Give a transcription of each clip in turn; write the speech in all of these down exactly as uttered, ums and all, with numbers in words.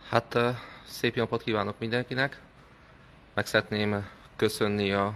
Hát szép napot kívánok mindenkinek! Meg szeretném köszönni a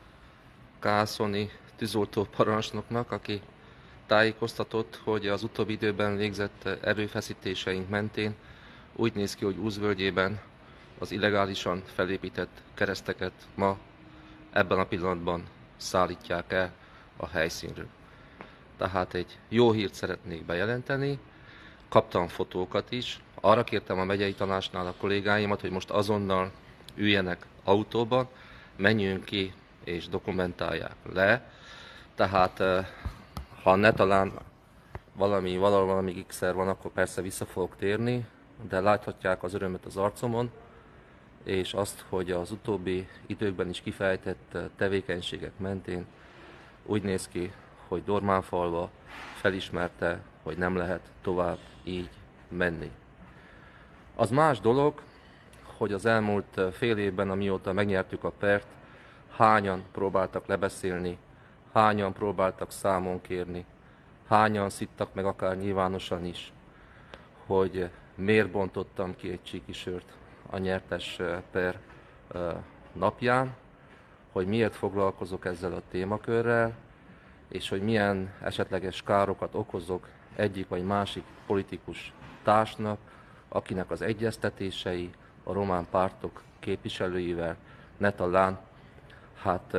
kászoni tűzoltó parancsnoknak, aki tájékoztatott, hogy az utóbbi időben végzett erőfeszítéseink mentén úgy néz ki, hogy Úzvölgyében az illegálisan felépített kereszteket ma ebben a pillanatban szállítják el a helyszínről. Tehát egy jó hírt szeretnék bejelenteni, kaptam fotókat is, arra kértem a megyei tanácsnál a kollégáimat, hogy most azonnal üljenek autóba, menjünk ki és dokumentálják le. Tehát ha ne talán valami, valahol valami gigszer van, akkor persze vissza fogok térni, de láthatják az örömet az arcomon, és azt, hogy az utóbbi időkben is kifejtett tevékenységek mentén úgy néz ki, hogy Dormánfalva felismerte, hogy nem lehet tovább így menni. Az más dolog, hogy az elmúlt fél évben, amióta megnyertük a pert, hányan próbáltak lebeszélni, hányan próbáltak számon kérni, hányan szittak meg akár nyilvánosan is, hogy miért bontottam ki egy csíki sört a nyertes per napján, hogy miért foglalkozok ezzel a témakörrel, és hogy milyen esetleges károkat okozok egyik vagy másik politikus társnak, akinek az egyeztetései a román pártok képviselőivel ne talán hát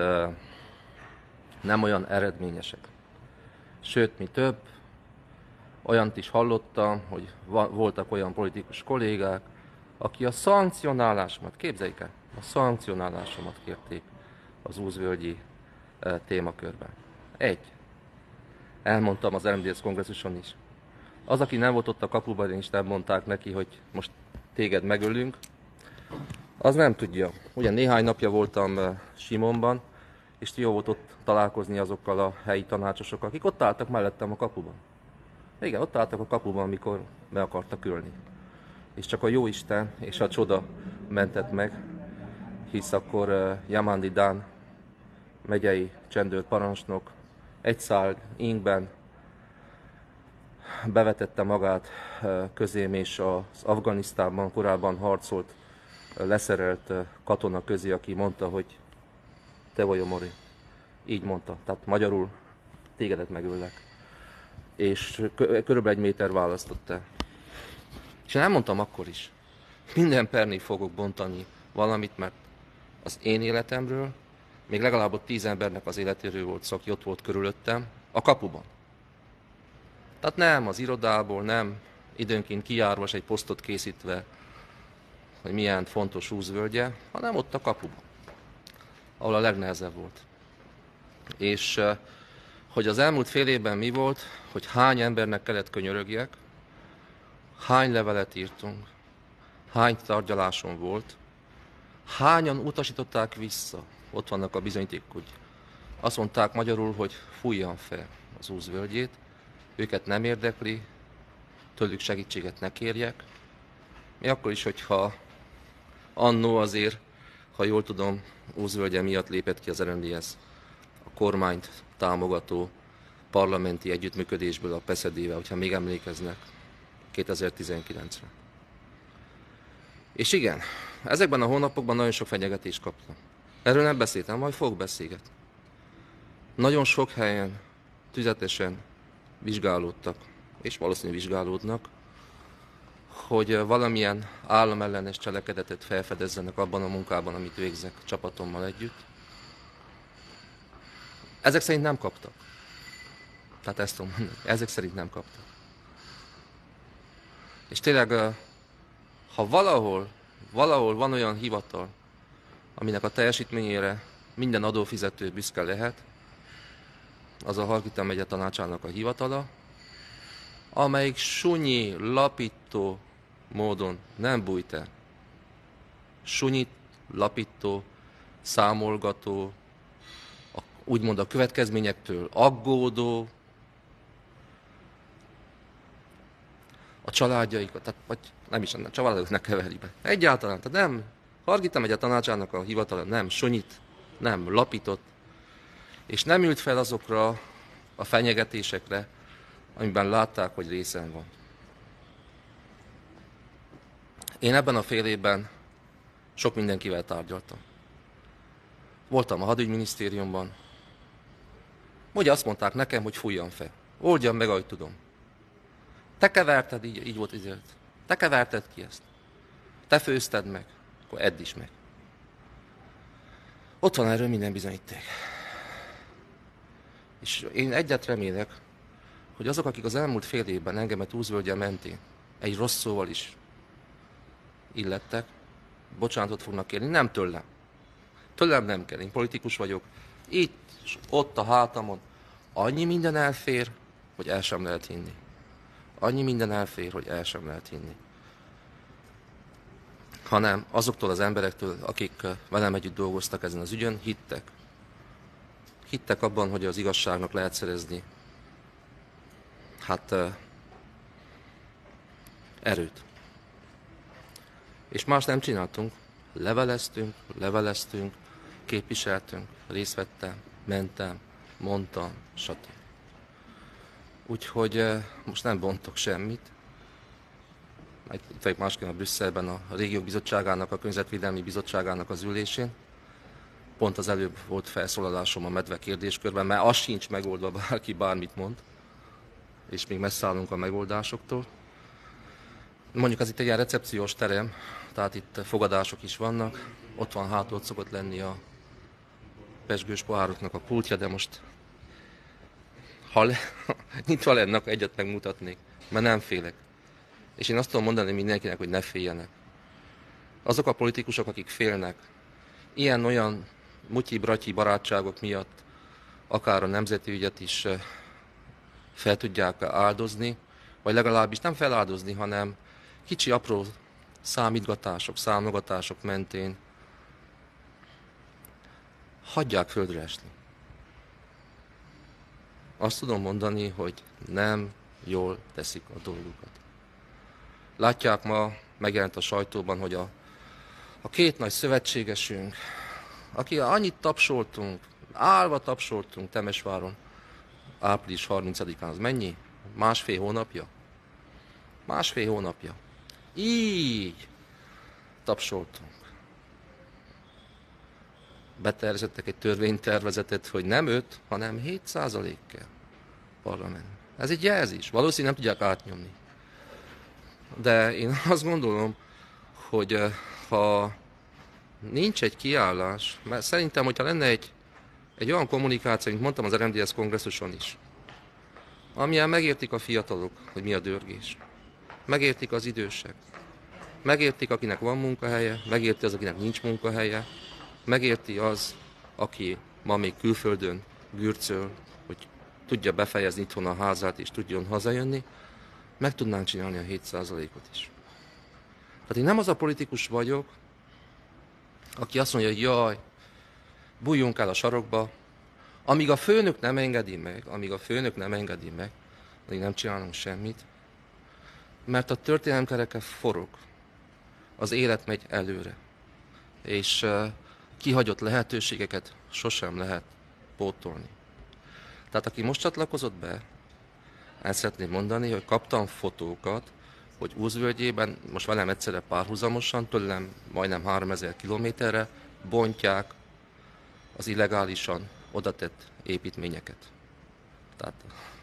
nem olyan eredményesek. Sőt, mi több, olyant is hallottam, hogy voltak olyan politikus kollégák, aki a szankcionálásomat, képzeljék el, a szankcionálásomat kérték az úzvölgyi témakörben. Egy. Elmondtam az em dé es kongresszuson is. Az, aki nem volt ott a kapuban, és nem mondták neki, hogy most téged megölünk, az nem tudja. Ugye néhány napja voltam Simonban, és jó volt ott találkozni azokkal a helyi tanácsosokkal, akik ott álltak mellettem a kapuban. Igen, ott álltak a kapuban, amikor be akartak ölni. És csak a Jóisten és a csoda mentett meg, hisz akkor Jamándi Dán megyei csendőr parancsnok egy szál ingben bevetette magát közém, és az Afganisztánban korábban harcolt, leszerelt katona közé, aki mondta, hogy te vagy a Mori. Így mondta. Tehát magyarul tégedet megöllek. És körülbelül egy méter választott el. És én elmondtam akkor is. Minden pernig fogok bontani valamit, mert az én életemről, még legalább ott tíz embernek az életéről volt szó, aki ott volt körülöttem, a kapuban. Tehát nem az irodából, nem időnként kijárva egy posztot készítve, hogy milyen fontos Úzvölgye, hanem ott a kapuban, ahol a legnehezebb volt. És hogy az elmúlt fél évben mi volt, hogy hány embernek kellett könyörögjek, hány levelet írtunk, hány tárgyaláson volt, hányan utasították vissza, ott vannak a bizonyítékok, hogy azt mondták magyarul, hogy fújjan fel az Úzvölgyét, őket nem érdekli, tőlük segítséget ne kérjek. Mi akkor is, hogyha annó azért, ha jól tudom, Úzvölgye miatt lépett ki az er en dé es a kormányt támogató parlamenti együttműködésből a peszedével, hogyha még emlékeznek, kétezer-tizenkilencre. És igen, ezekben a hónapokban nagyon sok fenyegetést kaptam. Erről nem beszéltem, majd fogok beszélgetni. Nagyon sok helyen tüzetesen vizsgálódtak, és valószínűleg vizsgálódnak, hogy valamilyen államellenes cselekedetet felfedezzenek abban a munkában, amit végzek csapatommal együtt. Ezek szerint nem kaptak. Tehát ezt tudom mondani, ezek szerint nem kaptak. És tényleg, ha valahol, valahol van olyan hivatal, aminek a teljesítményére minden adófizető büszke lehet, az a Hargita megye tanácsának a hivatala, amelyik sunyi, lapító módon nem bújt el. Sunyit, lapító, számolgató, a, úgymond a következményektől aggódó, a családjaikat, tehát, vagy nem is a családjaikat ne keveri be. Egyáltalán, tehát nem, Hargita megye tanácsának a hivatala nem sunyit, nem lapított, és nem ült fel azokra a fenyegetésekre, amiben látták, hogy részen van. Én ebben a fél évben sok mindenkivel tárgyaltam. Voltam a hadügyminisztériumban, ugye azt mondták nekem, hogy fújjam fel. Oldjam meg, ahogy tudom. Te keverted, így, így volt izélt. Te keverted ki ezt. Te főzted meg, akkor edd is meg. Ott van erről minden bizonyíték. És én egyet remélek, hogy azok, akik az elmúlt fél évben engemet Újvölgye mentén egy rossz szóval is illettek, bocsánatot fognak kérni, nem tőlem. Tőlem nem kell, én politikus vagyok. Itt, ott a hátamon annyi minden elfér, hogy el sem lehet hinni. Annyi minden elfér, hogy el sem lehet hinni. Hanem azoktól az emberektől, akik velem együtt dolgoztak ezen az ügyön, hittek. Hittek abban, hogy az igazságnak lehet szerezni hát erőt. És más nem csináltunk. Leveleztünk, leveleztünk, képviseltünk, részt vettem, mentem, mondtam, stb. Úgyhogy most nem bontok semmit. Itt vagyok másként a Brüsszelben a Régiók Bizottságának, a Környezetvédelmi Bizottságának az ülésén. Pont az előbb volt felszólalásom a medve kérdéskörben, mert az sincs megoldva, bárki bármit mond. És még messze állunk a megoldásoktól. Mondjuk az itt egy ilyen recepciós terem, tehát itt fogadások is vannak. Ott van hátul, ott szokott lenni a pezsgős pohároknak a pultja, de most ha le, nyitva lenne, akkor egyet megmutatnék, mert nem félek. És én azt tudom mondani mindenkinek, hogy ne féljenek. Azok a politikusok, akik félnek, ilyen-olyan mutyi-bratyi barátságok miatt akár a nemzeti ügyet is fel tudják áldozni, vagy legalábbis nem feláldozni, hanem kicsi apró számítgatások, számogatások mentén hagyják földre esni. Azt tudom mondani, hogy nem jól teszik a dolgukat. Látják, ma megjelent a sajtóban, hogy a, a két nagy szövetségesünk, aki annyit tapsoltunk, állva tapsoltunk Temesváron, április harmincadikán, az mennyi? Másfél hónapja? Másfél hónapja. Így tapsoltunk. Betervezettek egy törvénytervezetet, hogy nem öt, hanem hét százalék kell parlament. Ez egy jelzés. Valószínűleg nem tudják átnyomni. De én azt gondolom, hogy ha nincs egy kiállás, mert szerintem, hogyha lenne egy, egy olyan kommunikáció, mint mondtam az er em dé es kongresszuson is, amilyen megértik a fiatalok, hogy mi a dörgés. Megértik az idősek. Megértik, akinek van munkahelye, megérti az, akinek nincs munkahelye, megérti az, aki ma még külföldön gürcöl, hogy tudja befejezni itthon a házát és tudjon hazajönni, meg tudnánk csinálni a hét százalékot is. Tehát én nem az a politikus vagyok, aki azt mondja, hogy jaj, bújjunk el a sarokba, amíg a főnök nem engedi meg, amíg a főnök nem engedi meg, addig nem csinálunk semmit, mert a történelemkereke forog, az élet megy előre, és uh, kihagyott lehetőségeket sosem lehet pótolni. Tehát aki most csatlakozott be, el szeretném mondani, hogy kaptam fotókat, hogy Újvölgyében, most velem egyszerre párhuzamosan, tőlem majdnem háromezer kilométerre bontják az illegálisan odatett építményeket. Tehát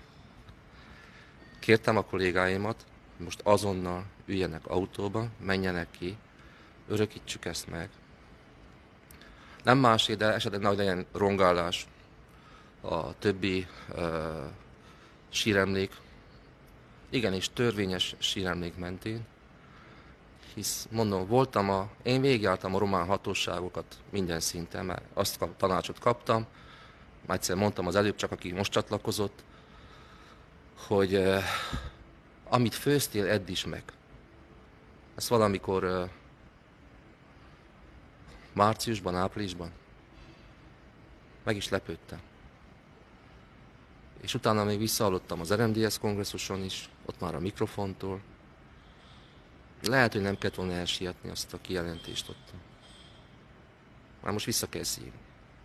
kértem a kollégáimat, most azonnal üljenek autóba, menjenek ki, örökítsük ezt meg. Nem másé, de esetleg nagy legyen rongálás a többi uh, síremlék, igenis törvényes síremlék mentén, hisz mondom, voltam a, én végigjártam a román hatóságokat minden szinten, mert azt a tanácsot kaptam, már egyszer mondtam az előbb, csak aki most csatlakozott, hogy uh, amit főztél, edd is meg. Ezt valamikor uh, márciusban, áprilisban meg is lepődtem. És utána még visszahallottam az er em dé es kongresszuson is, ott már a mikrofontól. Lehet, hogy nem kellett volna elsietni azt a kijelentést ott. Már most vissza kell szívni.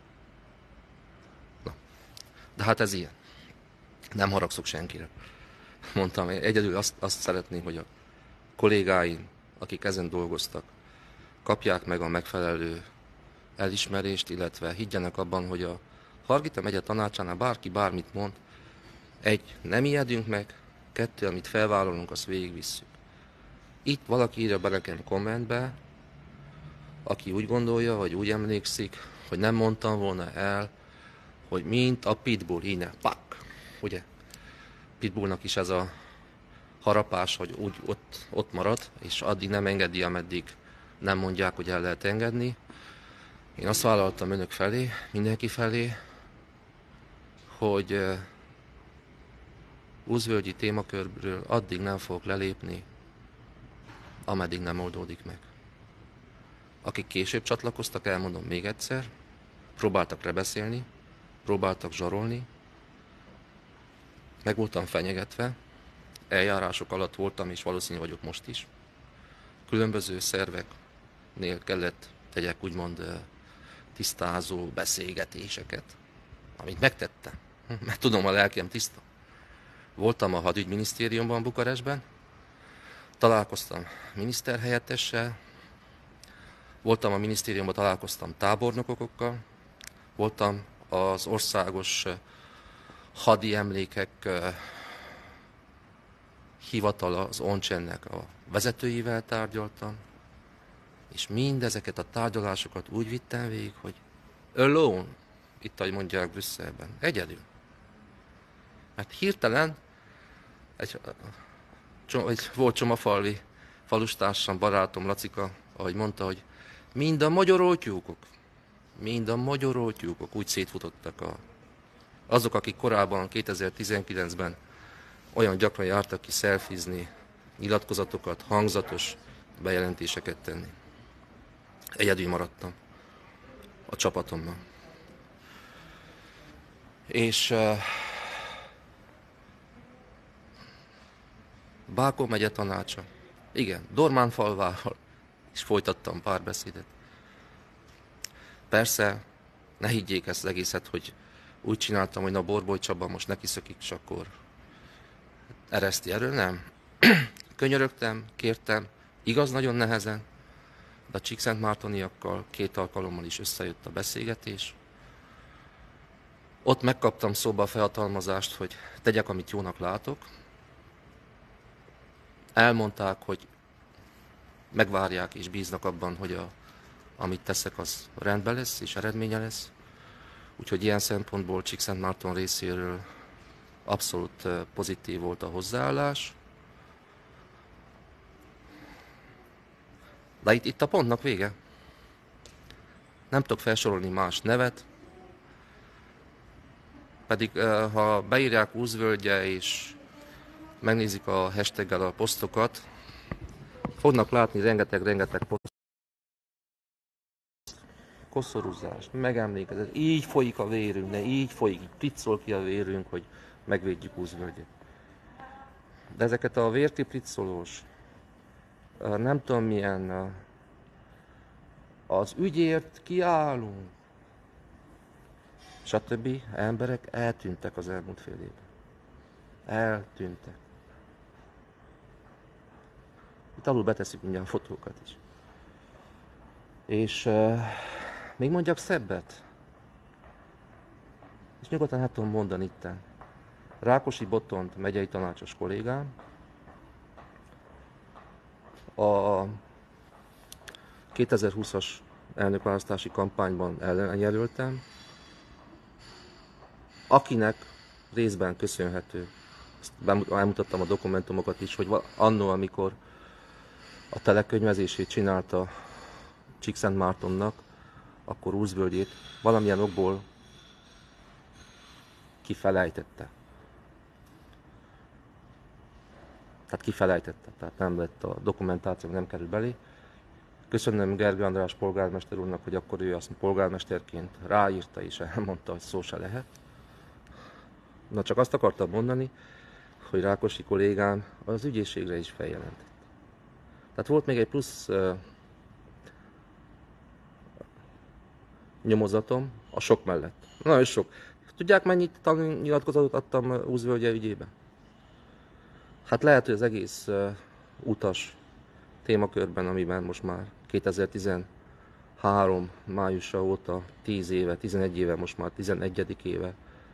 Na, de hát ez ilyen. Nem haragszok senkire. Mondtam, egyedül azt, azt szeretném, hogy a kollégáim akik ezen dolgoztak, kapják meg a megfelelő elismerést, illetve higgyenek abban, hogy a Hargita megye tanácsánál bárki bármit mond, egy, nem ijedünk meg, kettő, amit felvállalunk, azt végigvisszük. Itt valaki írja be nekem kommentbe, aki úgy gondolja, vagy úgy emlékszik, hogy nem mondtam volna el, hogy mint a pitbull, híne, pak, ugye? Pitbullnak is ez a harapás, hogy úgy ott, ott marad, és addig nem engedi, ameddig nem mondják, hogy el lehet engedni. Én azt vállaltam önök felé, mindenki felé, hogy Újvölgyi témakörről addig nem fogok lelépni, ameddig nem oldódik meg. Akik később csatlakoztak, elmondom még egyszer, próbáltak lebeszélni, próbáltak zsarolni, meg voltam fenyegetve, eljárások alatt voltam, és valószínű vagyok most is. Különböző szerveknél kellett tegyek úgymond tisztázó beszélgetéseket, amit megtettem, mert tudom, a lelkem tiszta. Voltam a hadügyminisztériumban Bukarestben, találkoztam miniszterhelyettessel, voltam a minisztériumban, találkoztam tábornokokkal, voltam az országos hadi emlékek hivatala, az Oncsennek a vezetőivel tárgyaltam, és mindezeket a tárgyalásokat úgy vittem végig, hogy alone, itt ahogy mondják Brüsszelben, egyedül. Mert hirtelen egy, egy volt csomafalvi falustársam, barátom Lacika, ahogy mondta, hogy mind a magyaroltyúkok, mind a magyaroltyúkok úgy szétfutottak a, azok, akik korábban kétezer-tizenkilencben olyan gyakran jártak ki szelfizni, nyilatkozatokat, hangzatos bejelentéseket tenni. Egyedül maradtam a csapatommal. És uh, Bákó megye tanácsa. Igen, Dormánfalvával is folytattam pár beszédet. Persze, ne higgyék ezt az egészet, hogy úgy csináltam, hogy na Borboly Csaba most neki szökik, és akkor ereszti erről, nem. Könyörögtem, kértem, igaz, nagyon nehezen, de a Csíkszentmártoniakkal két alkalommal is összejött a beszélgetés. Ott megkaptam szóba a felhatalmazást, hogy tegyek, amit jónak látok. Elmondták, hogy megvárják és bíznak abban, hogy a, amit teszek, az rendben lesz és eredménye lesz. Úgyhogy ilyen szempontból Csíkszentmárton részéről abszolút pozitív volt a hozzáállás. De itt, itt a pontnak vége. Nem tudok felsorolni más nevet, pedig ha beírják Újvölgye és megnézik a hashtaggel a posztokat, fognak látni rengeteg-rengeteg poszt. Koszorúzás, megemlékezés, így folyik a vérünk, de így folyik, így priccol ki a vérünk, hogy megvédjük Újvölgyet. De ezeket a vérkipriccolós, nem tudom milyen, az ügyért kiállunk, stb. Emberek eltűntek az elmúlt fél évben. Eltűntek. Itt alul beteszik mindjárt fotókat is. És uh, még mondjak szebbet. És nyugodtan hát tudom mondani itten. Rákosi Botond megyei tanácsos kollégám, a kétezer-húszas elnökválasztási kampányban ellenjelöltem, akinek részben köszönhető, ezt elmutattam a dokumentumokat is, hogy annó, amikor a telekönyvezését csinálta Csíkszentmártonnak, akkor Újvölgyét valamilyen okból kifelejtette. Tehát kifelejtette, tehát nem lett a dokumentáció, nem kerül belé. Köszönöm Gergő András polgármester úrnak, hogy akkor ő azt polgármesterként ráírta és elmondta, hogy szó se lehet. Na csak azt akartam mondani, hogy Rákosi kollégám az ügyészségre is feljelentett. Tehát volt még egy plusz uh, nyomozatom a sok mellett. Nagyon sok. Tudják, mennyit nyilatkozatot adtam Újvölgye ügyébe? Hát lehet, hogy az egész uh, utas témakörben, amiben most már kétezer-tizenhárom májusa óta tíz éve, tizenegy éve, most már tizenegyedik éve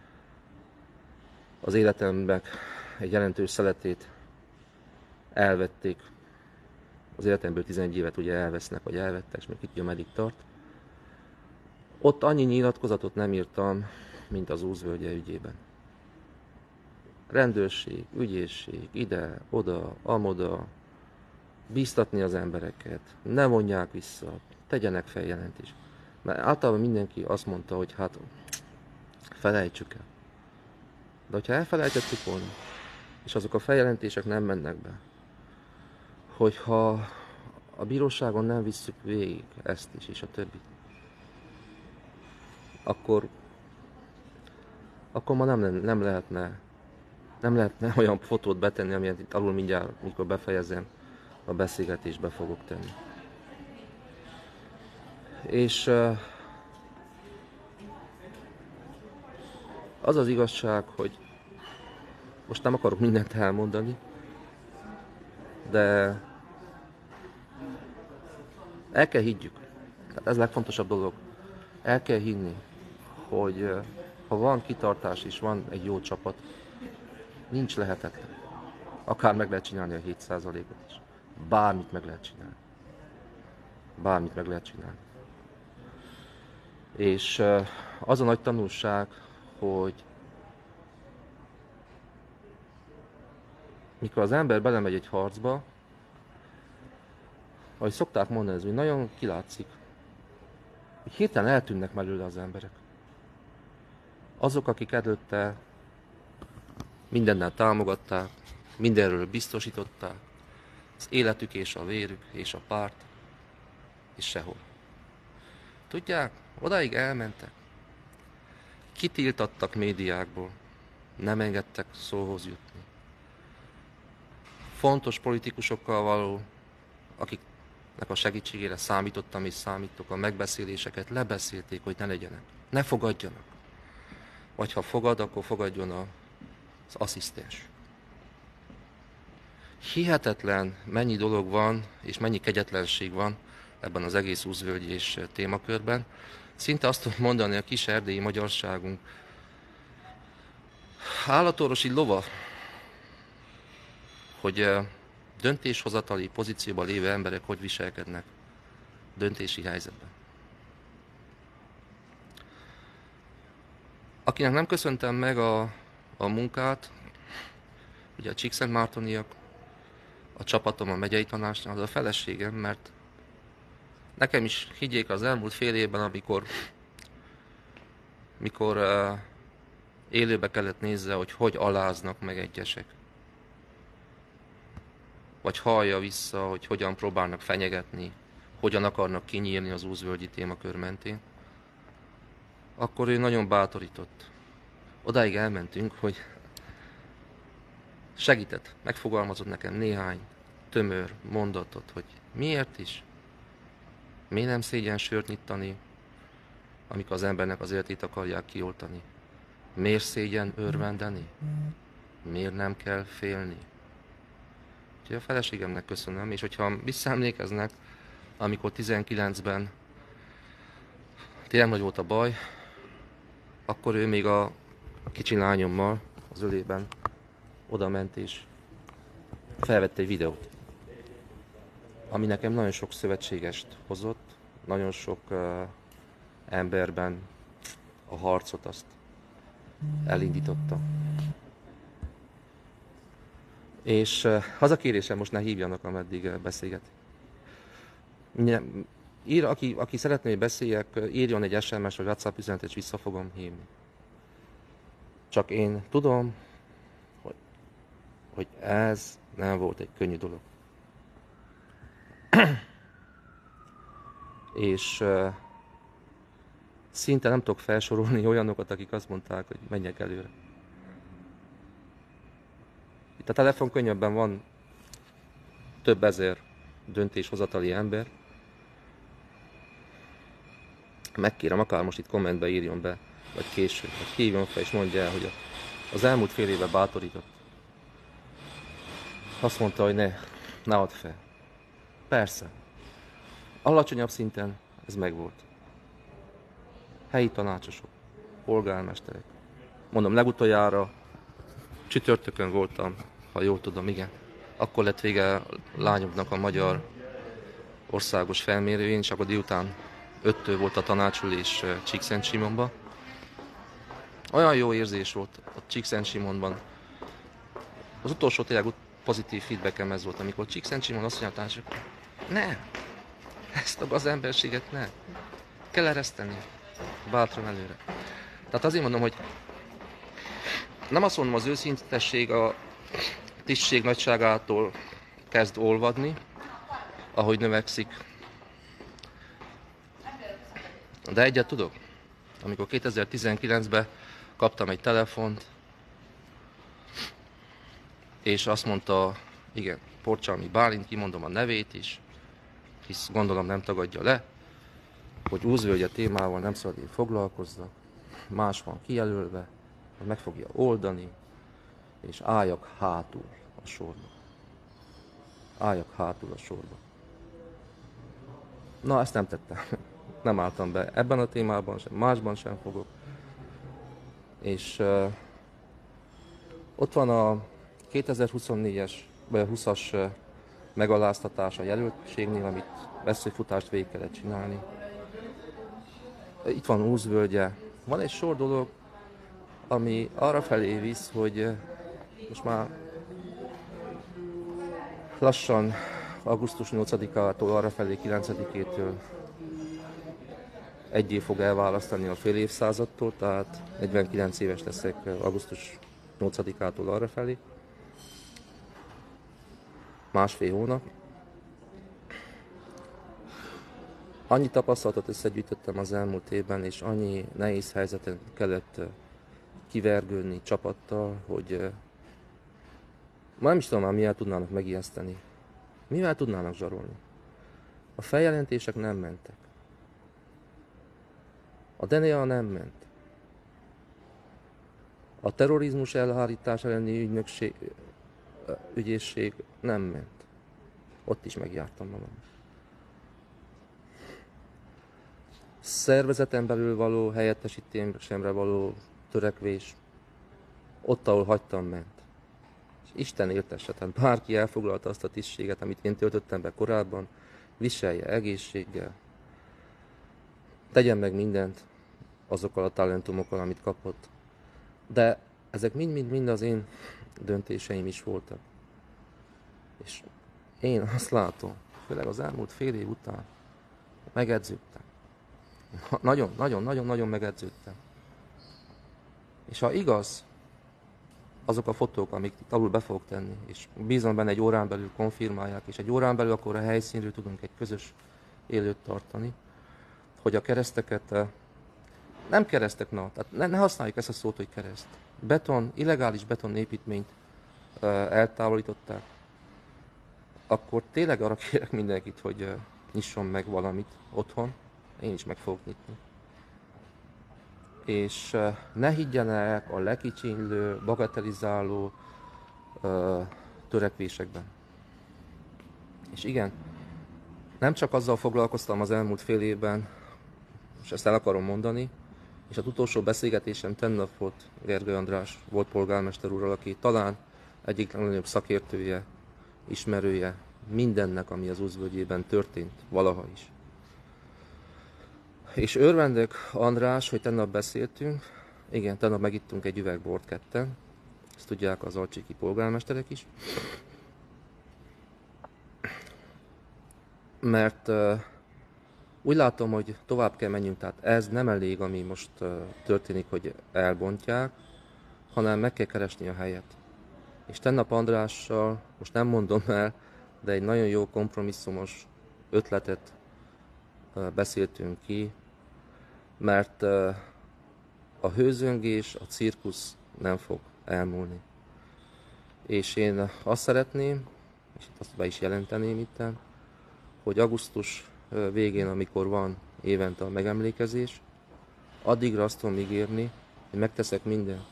az életemben egy jelentős szeletét elvették. Az életemből tizenegy évet ugye elvesznek, vagy elvettek, és még itt meddig tart. Ott annyi nyilatkozatot nem írtam, mint az Úzvölgye ügyében. Rendőrség, ügyészség, ide, oda, amoda, bíztatni az embereket, ne vonják vissza, tegyenek feljelentést. Mert általában mindenki azt mondta, hogy hát felejtsük el. De hogyha elfelejtettük volna, és azok a feljelentések nem mennek be, hogyha a bíróságon nem visszük végig ezt is, és a többit, akkor, akkor ma nem, nem, lehetne, nem lehetne olyan fotót betenni, amilyen itt alul mindjárt, mikor befejezem, a beszélgetésbe fogok tenni. És az az igazság, hogy most nem akarok mindent elmondani, de el kell higgyük. Tehát ez a legfontosabb dolog. El kell hinni, hogy ha van kitartás és van egy jó csapat, nincs lehetetlen. Akár meg lehet csinálni a hét százalékot is. Bármit meg lehet csinálni. Bármit meg lehet csinálni. És az a nagy tanulság, hogy mikor az ember belemegy egy harcba, ahogy szokták mondani, ez nagyon kilátszik, hogy hirtelen eltűnnek belőle az emberek. Azok, akik előtte mindennel támogatták, mindenről biztosították, az életük és a vérük és a párt, és sehol. Tudják, odáig elmentek, kitiltattak médiákból, nem engedtek szóhoz jutni. Fontos politikusokkal való, akiknek a segítségére számítottam és számítok, a megbeszéléseket lebeszélték, hogy ne legyenek, ne fogadjanak. Vagy ha fogad, akkor fogadjon az asszisztens. Hihetetlen, mennyi dolog van, és mennyi kegyetlenség van ebben az egész Úzvölgy és témakörben. Szinte azt tudom mondani, a kis erdélyi magyarságunk állatorvosi lova, hogy döntéshozatali pozícióban lévő emberek hogy viselkednek döntési helyzetben. Akinek nem köszöntem meg a, a munkát, ugye a Csíkszentmártoniak, a csapatom a megyei tanácsnál, az a feleségem, mert nekem is higgyék az elmúlt fél évben, amikor mikor uh, élőbe kellett nézze, hogy hogy aláznak meg egyesek. Vagy hallja vissza, hogy hogyan próbálnak fenyegetni, hogyan akarnak kinyírni az úzvölgyi témakör mentén. Akkor ő nagyon bátorított. Odáig elmentünk, hogy segített, megfogalmazott nekem néhány tömör mondatot, hogy miért is, miért nem szégyen sört nyitani, amikor az embernek az életét akarják kioltani. Miért szégyen örvendeni? Miért nem kell félni? Úgyhogy a feleségemnek köszönöm, és hogyha visszaemlékeznek, amikor tizenkilencben tényleg nagy volt a baj, akkor ő még a kicsi lányommal az ölében oda ment és felvette egy videót, ami nekem nagyon sok szövetségest hozott, nagyon sok uh, emberben a harcot azt elindította. És uh, az a kérésem, most ne hívjanak, ameddig uh, beszélget. Ír, aki, aki szeretné, hogy beszéljek, írjon egy es em es vagy WhatsApp üzenetet, és vissza fogom hívni. Csak én tudom, hogy, hogy ez nem volt egy könnyű dolog. És uh, szinte nem tudok felsorolni olyanokat, akik azt mondták, hogy menjek előre. Itt a telefon könnyebben van több ezer döntéshozatali ember. Megkérem, akár most itt kommentbe írjon be, vagy később, vagy hívjon fel és mondja el, hogy az elmúlt fél évben bátorított. Azt mondta, hogy ne, ne add fel. Persze. Alacsonyabb szinten ez megvolt. Helyi tanácsosok, polgármesterek. Mondom, legutoljára csütörtökön voltam, ha jól tudom, igen. Akkor lett vége lányoknak a magyar országos felmérőjén, és akkor délután öttől volt a tanácsülés Csíkszentsimonban. Olyan jó érzés volt a Csíkszentsimonban. Az utolsó tényleg pozitív feedbackem ez volt, amikor Csíkszentsimon azt mondja, hogy ne, ezt a gazemberséget ne, kell ereszteni, bátran előre. Tehát azért mondom, hogy nem azt mondom, az őszintesség a tisztség nagyságától kezd olvadni, ahogy növekszik. De egyet tudok, amikor kétezer-tizenkilencben kaptam egy telefont, és azt mondta, igen, Porcsalmi Bálint, kimondom a nevét is, hisz gondolom nem tagadja le, hogy Úzvölgye témával nem szabad én foglalkozzak, más van kijelölve, hogy meg fogja oldani, és álljak hátul a sorba. Álljak hátul a sorba. Na, ezt nem tettem. Nem álltam be ebben a témában sem, másban sem fogok. És uh, ott van a kétezer-huszonnégyes, vagy a húszas uh, megaláztatás a jelöltségnél, amit veszőfutást végig kellett csinálni. Itt van Úzvölgye. Van egy sor dolog, ami arra felé visz, hogy uh, most már lassan augusztus nyolcadikától arrafelé kilencedikétől egy év fog elválasztani a fél évszázadtól, tehát negyvenkilenc éves leszek augusztus nyolcadikától arrafelé. Másfél hónap. Annyi tapasztalatot összegyűjtöttem az elmúlt évben, és annyi nehéz helyzeten kellett kivergődni csapattal, hogy ma nem is tudom már, mivel tudnának megijeszteni. Mivel tudnának zsarolni? A feljelentések nem mentek. A dé en á nem ment. A terrorizmus elhárítás elleni ügynökség, ügyészség nem ment. Ott is megjártam magam. Szervezeten belül való helyettesítésemre való törekvés, ott, ahol hagytam, ment. És Isten éltesse, tehát bárki elfoglalta azt a tisztséget, amit én töltöttem be korábban, viselje egészséggel, tegyen meg mindent azokkal a talentumokkal, amit kapott. De ezek mind-mind-mind az én döntéseim is voltak. És én azt látom, főleg az elmúlt fél év után megedződtem. Nagyon-nagyon-nagyon-nagyon megedződtem. És ha igaz, azok a fotók, amik itt alul be fogok tenni, és bízom benne, egy órán belül konfirmálják, és egy órán belül akkor a helyszínről tudunk egy közös élőt tartani, hogy a kereszteket, nem keresztek, na, tehát ne, ne használjuk ezt a szót, hogy kereszt. Beton, illegális beton építményt eltávolították, akkor tényleg arra kérek mindenkit, hogy nyisson meg valamit otthon, én is meg fogok nyitni. És ne higgyenek a lekicsinylő, bagatelizáló uh, törekvésekben. És igen, nem csak azzal foglalkoztam az elmúlt fél évben, és ezt el akarom mondani, és az utolsó beszélgetésem tennap volt Gergely András, volt polgármester úrral, aki talán egyik legnagyobb szakértője, ismerője mindennek, ami az Úzvölgyében történt, valaha is. És örvendek, András, hogy tennap beszéltünk, igen, tennap megittunk egy üveg bort ketten, ezt tudják az alcsiki polgármesterek is, mert uh, úgy látom, hogy tovább kell menjünk, tehát ez nem elég, ami most uh, történik, hogy elbontják, hanem meg kell keresni a helyet. És tennap Andrással, most nem mondom el, de egy nagyon jó kompromisszumos ötletet uh, beszéltünk ki, mert uh, a hőzöngés, a cirkusz nem fog elmúlni. És én azt szeretném, és azt be is jelenteném itten, hogy augusztus végén, amikor van évente a megemlékezés, addigra azt tudom ígérni, hogy megteszek mindent,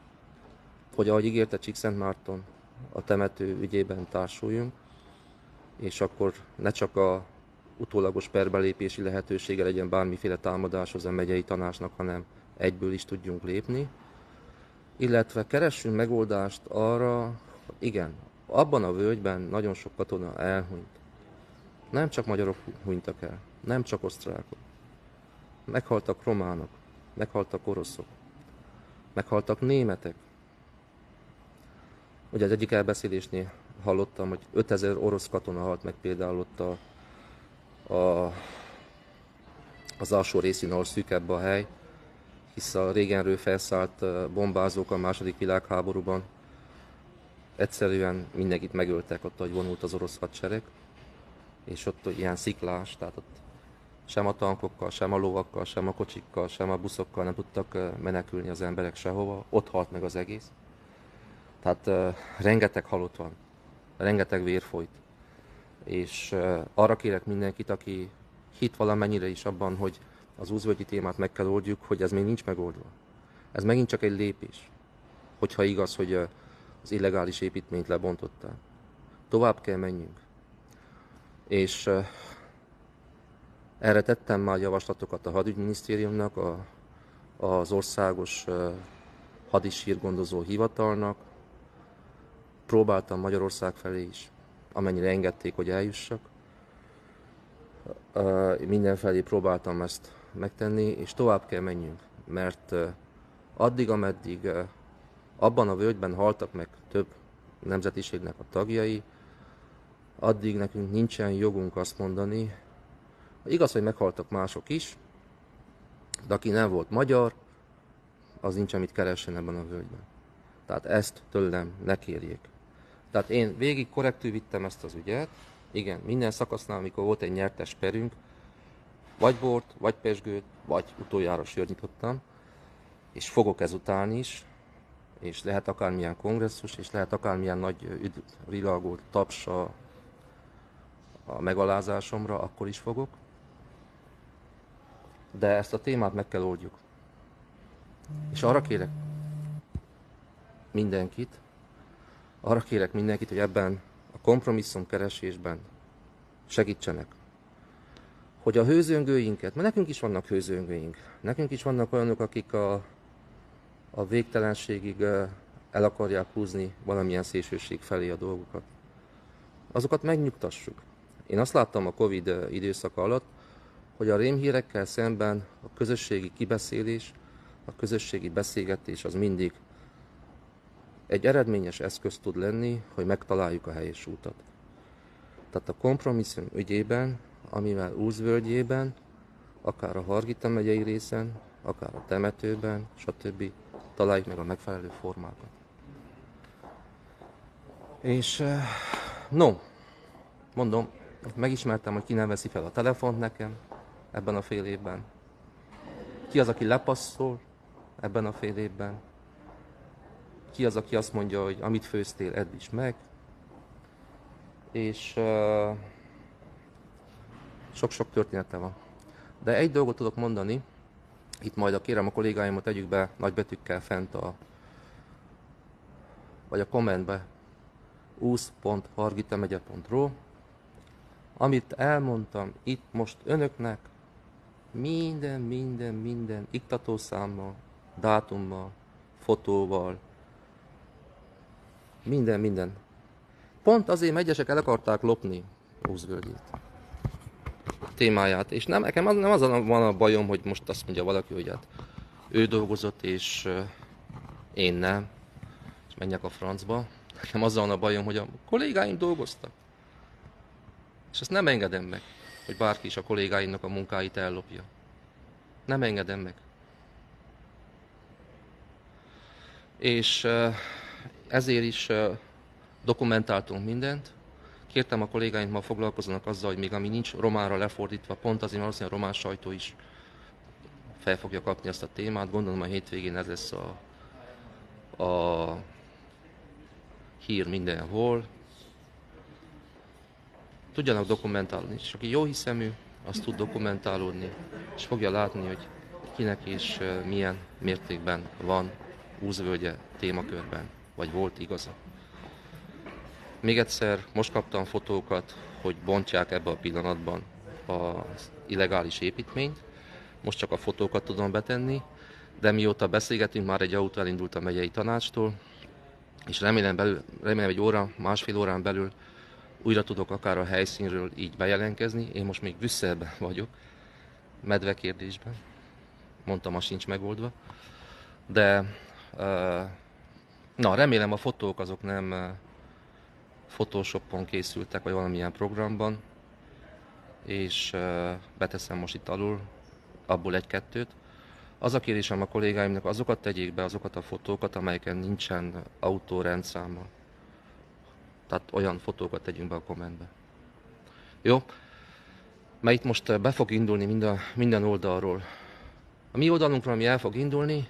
hogy ahogy ígérte Csíkszentmárton, a temető ügyében társuljunk, és akkor ne csak a utólagos perbelépési lehetősége legyen bármiféle támadáshoz a megyei tanácsnak, hanem egyből is tudjunk lépni. Illetve keressünk megoldást arra, igen, abban a völgyben nagyon sok katona elhunyt. Nem csak magyarok hunytak el, nem csak osztrákok. Meghaltak románok, meghaltak oroszok, meghaltak németek. Ugye az egyik elbeszélésnél hallottam, hogy ötezer orosz katona halt meg például ott a, a, az alsó részén, ahol szűkebb a hely, hisz a régenről felszállt bombázók a második világháborúban egyszerűen mindenkit megöltek ott, ahogy vonult az orosz hadsereg, és ott ilyen sziklás, tehát ott sem a tankokkal, sem a lovakkal, sem a kocsikkal, sem a buszokkal nem tudtak menekülni az emberek sehova, ott halt meg az egész. Tehát uh, rengeteg halott van, rengeteg vér folyt. És uh, arra kérek mindenkit, aki hit valamennyire is abban, hogy az úzvölgyi témát meg kell oldjuk, hogy ez még nincs megoldva. Ez megint csak egy lépés, hogyha igaz, hogy uh, az illegális építményt lebontották. Tovább kell menjünk. És uh, erre tettem már javaslatokat a hadügyminisztériumnak, a, az országos uh, hadisírgondozó hivatalnak. Próbáltam Magyarország felé is, amennyire engedték, hogy eljussak. Uh, mindenfelé próbáltam ezt megtenni, és tovább kell menjünk, mert uh, addig, ameddig uh, abban a völgyben haltak meg több nemzetiségnek a tagjai, addig nekünk nincsen jogunk azt mondani, igaz, hogy meghaltak mások is, de aki nem volt magyar, az nincs, amit keressen ebben a völgyben. Tehát ezt tőlem ne kérjék. Tehát én végig korrektül vittem ezt az ügyet, igen, minden szakasznál, amikor volt egy nyertes perünk, vagy bort, vagy pezsgőt, vagy utoljára sört nyitottam, és fogok ezután is, és lehet akármilyen kongresszus, és lehet akármilyen nagy üdvrilagó taps a, a megalázásomra, akkor is fogok. De ezt a témát meg kell oldjuk. És arra kérek mindenkit, arra kérek mindenkit, hogy ebben a kompromisszum keresésben segítsenek. Hogy a hőzöngőinket, mert nekünk is vannak hőzöngőink, nekünk is vannak olyanok, akik a, a végtelenségig el akarják húzni valamilyen szélsőség felé a dolgokat. Azokat megnyugtassuk. Én azt láttam a Covid időszaka alatt, hogy a rémhírekkel szemben a közösségi kibeszélés, a közösségi beszélgetés az mindig egy eredményes eszköz tud lenni, hogy megtaláljuk a helyes útat. Tehát a kompromisszum ügyében, amivel Újvölgyében, akár a Hargita megyei részen, akár a temetőben, stb. Találjuk meg a megfelelő formákat. És no, mondom, megismertem, hogy ki nem veszi fel a telefont nekem ebben a fél évben. Ki az, aki lepasszol ebben a fél évben. Ki az, aki azt mondja, hogy amit főztél, edd is meg. És uh, sok-sok története van. De egy dolgot tudok mondani, itt majd a kérem a kollégáimat tegyük be nagybetűkkel fent a, vagy a kommentbe, úsz pont hargitamegye pont ro. Amit elmondtam itt most önöknek, minden, minden, minden iktatószámmal, dátummal, fotóval, minden, minden. Pont azért egyesek el akarták lopni Újvölgyét témáját, és nem, nekem az, nem az van a bajom, hogy most azt mondja valaki, hogy hát ő dolgozott, és uh, én nem, és menjek a francba. Nekem azzal van a bajom, hogy a kollégáim dolgoztak. És ezt nem engedem meg, hogy bárki is a kollégáimnak a munkáit ellopja. Nem engedem meg. És uh, ezért is uh, dokumentáltunk mindent. Kértem a kollégáim, ma foglalkozzanak azzal, hogy még ami nincs románra lefordítva, pont azért valószínűleg a román sajtó is fel fogja kapni azt a témát. Gondolom a hétvégén ez lesz a, a hír mindenhol. Tudjanak dokumentálni, és aki jó hiszemű, az tud dokumentálódni, és fogja látni, hogy kinek és milyen mértékben van Újvölgye témakörben, vagy volt igaza. Még egyszer, most kaptam fotókat, hogy bontják ebbe a pillanatban az illegális építményt. Most csak a fotókat tudom betenni, de mióta beszélgetünk, már egy autó elindult a megyei tanácstól, és remélem, belül, remélem egy óra, másfél órán belül újra tudok akár a helyszínről így bejelentkezni. Én most még Brüsszelben vagyok, medve kérdésben. Mondtam, az sincs megoldva. De na, remélem a fotók azok nem Photoshopon készültek, vagy valamilyen programban, és beteszem most itt alul, abból egy-kettőt. Az a kérésem a kollégáimnak, azokat tegyék be, azokat a fotókat, amelyeken nincsen autórendszáma. Tehát olyan fotókat tegyünk be a kommentbe. Jó? Mert itt most be fog indulni minden, minden oldalról. A mi oldalunkról, ami el fog indulni,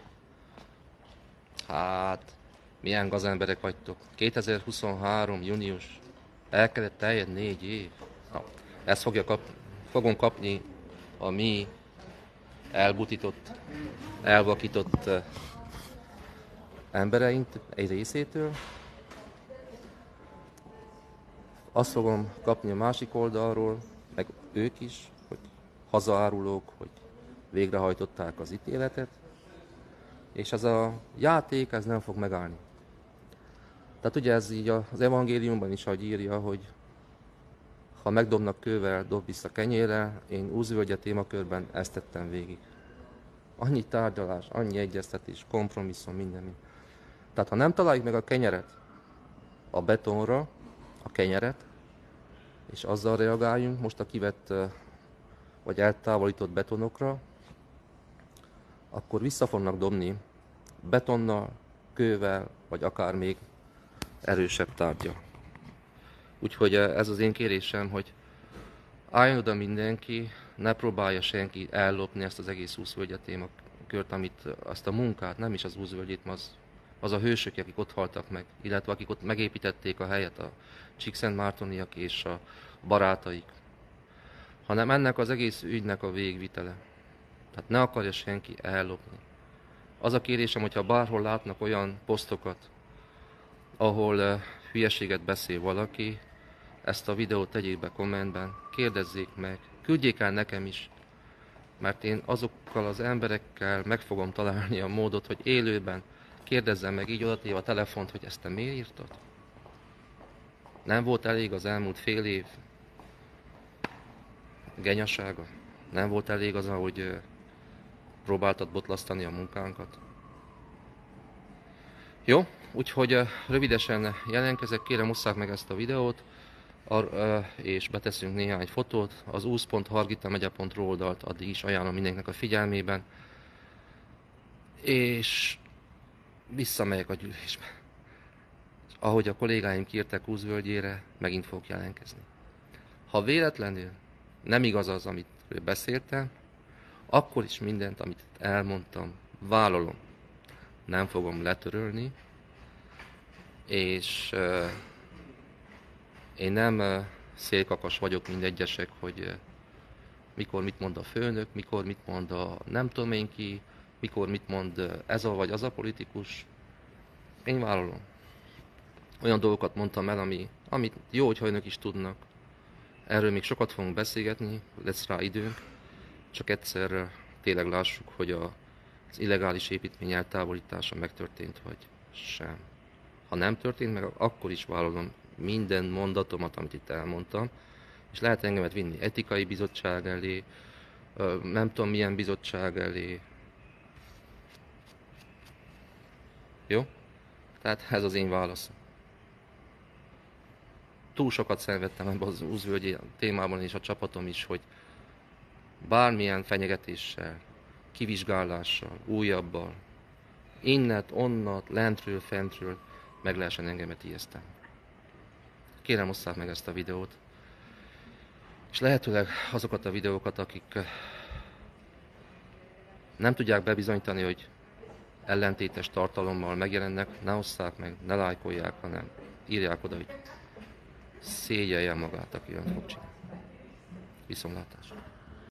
hát milyen gazemberek vagytok. kétezer-huszonhárom. június. El kellett teljed négy év. Na, ezt fogja kap, fogom kapni a mi elbutított, elvakított uh, embereink egy részétől. Azt fogom kapni a másik oldalról, meg ők is, hogy hazaárulók, hogy végrehajtották az ítéletet. És ez a játék, ez nem fog megállni. Tehát ugye ez így az evangéliumban is, ahogy írja, hogy ha megdobnak kővel, dob vissza kenyérrel, én Újvölgye témakörben ezt tettem végig. Annyi tárgyalás, annyi egyeztetés, kompromisszum, minden. Tehát ha nem találjuk meg a kenyeret a betonra, a kenyeret, és azzal reagáljunk most a kivett vagy eltávolított betonokra, akkor vissza fognak dobni betonnal, kővel, vagy akár még erősebb tárgya. Úgyhogy ez az én kérésem, hogy álljon oda mindenki, ne próbálja senki ellopni ezt az egész Újvölgye témakört, amit azt a munkát, nem is az Újvölgyét, az, az a hősök, akik ott haltak meg, illetve akik ott megépítették a helyet, a Csíkszentmártoniak és a barátaik, hanem ennek az egész ügynek a végvitele. Tehát ne akarja senki ellopni. Az a kérésem, hogyha bárhol látnak olyan posztokat, ahol uh, hülyeséget beszél valaki, ezt a videót tegyék be kommentben, kérdezzék meg, küldjék el nekem is, mert én azokkal az emberekkel meg fogom találni a módot, hogy élőben kérdezzem meg így odatéve a telefont, hogy ezt te miért írtad? Nem volt elég az elmúlt fél év genyasága? Nem volt elég az, ahogy uh, próbáltad botlasztani a munkánkat? Jó, úgyhogy uh, rövidesen jelentkezek, kérem osszák meg ezt a videót, ar, uh, és beteszünk néhány fotót. Az úsz pont hargita megye pont ru oldalt addig is ajánlom mindenkinek a figyelmében, és visszamegyek a gyűlésbe. Ahogy a kollégáim kértek Újvölgyére, megint fogok jelentkezni. Ha véletlenül nem igaz az, amit beszéltem, akkor is mindent, amit elmondtam, vállalom. Nem fogom letörölni, és uh, én nem uh, szélkakas vagyok, mint egyesek, hogy uh, mikor mit mond a főnök, mikor mit mond a nem tudom én ki, mikor mit mond uh, ez a vagy az a politikus. Én vállalom. Olyan dolgokat mondtam el, ami, amit jó, hogyha önök is tudnak. Erről még sokat fogunk beszélgetni, lesz rá időnk, csak egyszer uh, tényleg lássuk, hogy a az illegális építmény eltávolítása megtörtént, vagy sem. Ha nem történt meg, akkor is vállalom minden mondatomat, amit itt elmondtam, és lehet engemet vinni etikai bizottság elé, nem tudom milyen bizottság elé. Jó? Tehát ez az én válaszom. Túl sokat szenvedtem ebben az Újvölgyi témában, és a csapatom is, hogy bármilyen fenyegetéssel, kivizsgálással, újabbal, innet, onnat, lentről, fentről meg lehessen engemet ijeszteni. Kérem, osszák meg ezt a videót, és lehetőleg azokat a videókat, akik nem tudják bebizonyítani, hogy ellentétes tartalommal megjelennek, ne osszák meg, ne lájkolják, hanem írják oda, hogy szégyelje magát, aki olyan fog csinálni. Viszontlátásra!